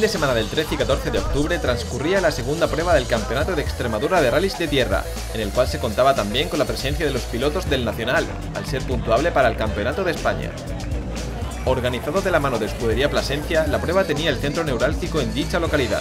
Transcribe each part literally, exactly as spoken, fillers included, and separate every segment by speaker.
Speaker 1: de semana del trece y catorce de octubre transcurría la segunda prueba del Campeonato de Extremadura de Rallys de Tierra, en el cual se contaba también con la presencia de los pilotos del Nacional, al ser puntuable para el Campeonato de España. Organizado de la mano de Escudería Plasencia, la prueba tenía el centro neurálgico en dicha localidad.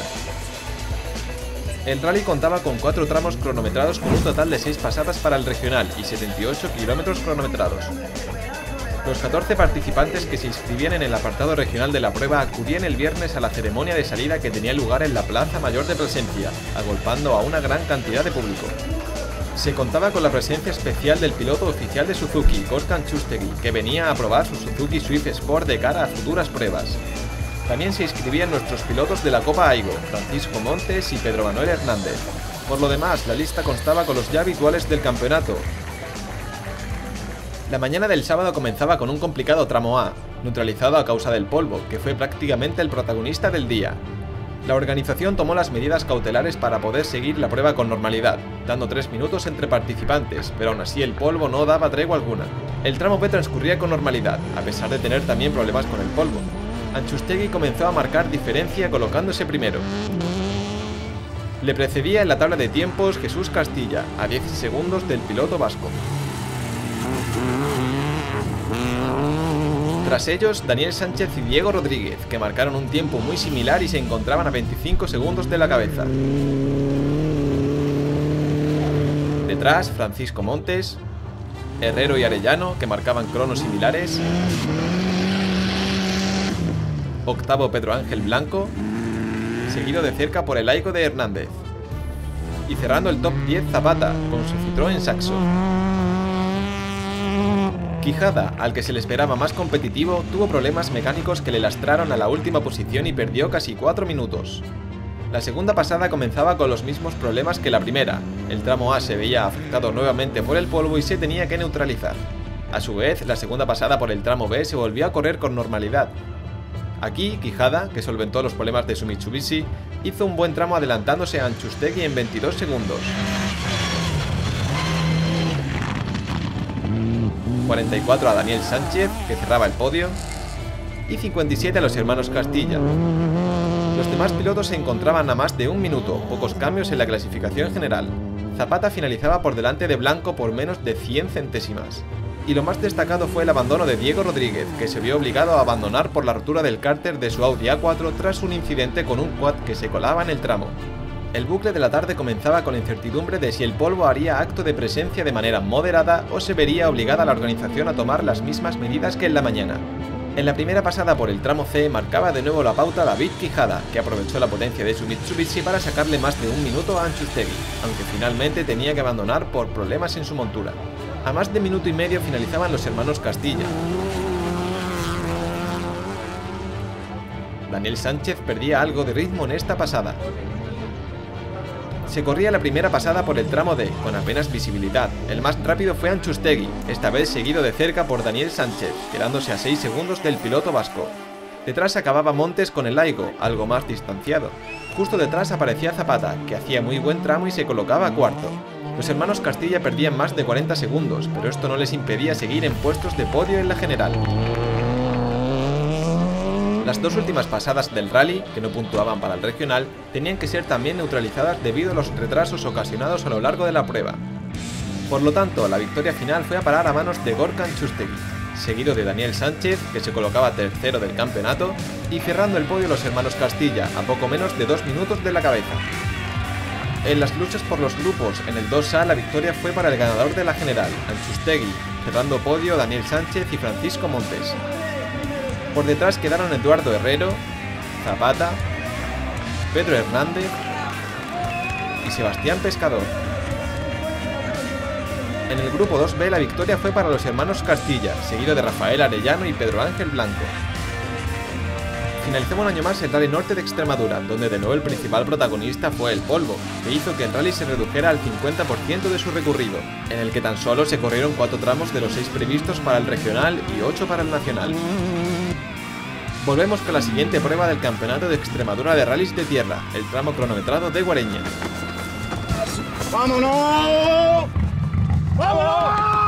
Speaker 1: El rally contaba con cuatro tramos cronometrados con un total de seis pasadas para el regional y setenta y ocho kilómetros cronometrados. Los catorce participantes que se inscribían en el apartado regional de la prueba acudían el viernes a la ceremonia de salida que tenía lugar en la Plaza Mayor de Plasencia, agolpando a una gran cantidad de público. Se contaba con la presencia especial del piloto oficial de Suzuki, Gorka Antxustegi, que venía a probar su Suzuki Swift Sport de cara a futuras pruebas. También se inscribían nuestros pilotos de la Copa Aigo, Francisco Montes y Pedro Manuel Hernández. Por lo demás, la lista constaba con los ya habituales del campeonato. La mañana del sábado comenzaba con un complicado tramo A, neutralizado a causa del polvo, que fue prácticamente el protagonista del día. La organización tomó las medidas cautelares para poder seguir la prueba con normalidad, dando tres minutos entre participantes, pero aún así el polvo no daba tregua alguna. El tramo B transcurría con normalidad, a pesar de tener también problemas con el polvo. Antxustegi comenzó a marcar diferencia colocándose primero. Le precedía en la tabla de tiempos Jesús Castilla, a diez segundos del piloto vasco. Tras ellos, Daniel Sánchez y Diego Rodríguez, que marcaron un tiempo muy similar y se encontraban a veinticinco segundos de la cabeza. Detrás, Francisco Montes, Herrero y Arellano, que marcaban cronos similares. Octavo, Pedro Ángel Blanco, seguido de cerca por el Aigo de Hernández. Y cerrando el top diez, Zapata, con su Citroën Saxo. Quijada, al que se le esperaba más competitivo, tuvo problemas mecánicos que le lastraron a la última posición y perdió casi cuatro minutos. La segunda pasada comenzaba con los mismos problemas que la primera. El tramo A se veía afectado nuevamente por el polvo y se tenía que neutralizar. A su vez, la segunda pasada por el tramo B se volvió a correr con normalidad. Aquí, Quijada, que solventó los problemas de su Mitsubishi, hizo un buen tramo adelantándose a Antxustegi en veintidós segundos. cuarenta y cuatro a Daniel Sánchez, que cerraba el podio, y cincuenta y siete a los hermanos Castilla. Los demás pilotos se encontraban a más de un minuto, pocos cambios en la clasificación general. Zapata finalizaba por delante de Blanco por menos de cien centésimas. Y lo más destacado fue el abandono de Diego Rodríguez, que se vio obligado a abandonar por la rotura del cárter de su Audi A cuatro tras un incidente con un quad que se colaba en el tramo. El bucle de la tarde comenzaba con la incertidumbre de si el polvo haría acto de presencia de manera moderada o se vería obligada la organización a tomar las mismas medidas que en la mañana. En la primera pasada por el tramo C marcaba de nuevo la pauta David Quijada, que aprovechó la potencia de su Mitsubishi para sacarle más de un minuto a Antxustegi, aunque finalmente tenía que abandonar por problemas en su montura. A más de minuto y medio finalizaban los hermanos Castilla. Daniel Sánchez perdía algo de ritmo en esta pasada. Se corría la primera pasada por el tramo D, con apenas visibilidad. El más rápido fue Antxustegi, esta vez seguido de cerca por Daniel Sánchez, quedándose a seis segundos del piloto vasco. Detrás acababa Montes con el Aigo, algo más distanciado. Justo detrás aparecía Zapata, que hacía muy buen tramo y se colocaba a cuarto. Los hermanos Castilla perdían más de cuarenta segundos, pero esto no les impedía seguir en puestos de podio en la general. Las dos últimas pasadas del rally, que no puntuaban para el regional, tenían que ser también neutralizadas debido a los retrasos ocasionados a lo largo de la prueba. Por lo tanto, la victoria final fue a parar a manos de Gorka Antxustegi, seguido de Daniel Sánchez, que se colocaba tercero del campeonato, y cerrando el podio los hermanos Castilla, a poco menos de dos minutos de la cabeza. En las luchas por los grupos, en el dos A la victoria fue para el ganador de la general, Antxustegi, cerrando podio Daniel Sánchez y Francisco Montes. Por detrás quedaron Eduardo Herrero, Zapata, Pedro Hernández y Sebastián Pescador. En el grupo dos B la victoria fue para los hermanos Castilla, seguido de Rafael Arellano y Pedro Ángel Blanco. Finalizó un año más el Rally Norte de Extremadura, donde de nuevo el principal protagonista fue el polvo, que hizo que el rally se redujera al cincuenta por ciento de su recorrido, en el que tan solo se corrieron cuatro tramos de los seis previstos para el regional y ocho para el nacional. Volvemos con la siguiente prueba del Campeonato de Extremadura de Rallys de Tierra, el tramo cronometrado de Guareña.
Speaker 2: ¡Vámonos! ¡Vámonos!